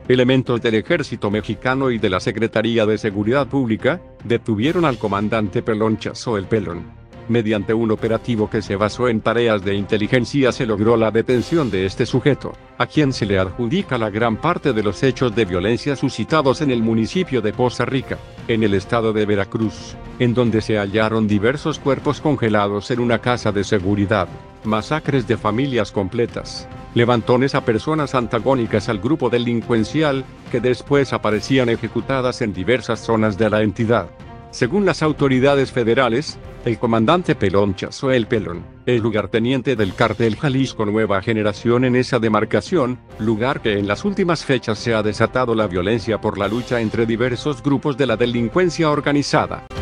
Elementos del ejército mexicano y de la Secretaría de Seguridad Pública detuvieron al comandante Pelón Chazo el Pelón. Mediante un operativo que se basó en tareas de inteligencia se logró la detención de este sujeto, a quien se le adjudica la gran parte de los hechos de violencia suscitados en el municipio de Poza Rica, en el estado de Veracruz, en donde se hallaron diversos cuerpos congelados en una casa de seguridad, masacres de familias completas, levantones a personas antagónicas al grupo delincuencial, que después aparecían ejecutadas en diversas zonas de la entidad. Según las autoridades federales, el comandante Pelón Chazo el Pelón es lugarteniente del cártel Jalisco Nueva Generación en esa demarcación, lugar que en las últimas fechas se ha desatado la violencia por la lucha entre diversos grupos de la delincuencia organizada.